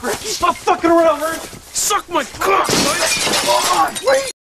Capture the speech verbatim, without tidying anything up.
Ricky, stop fucking around, Rick! Suck my cock! Come on, wait!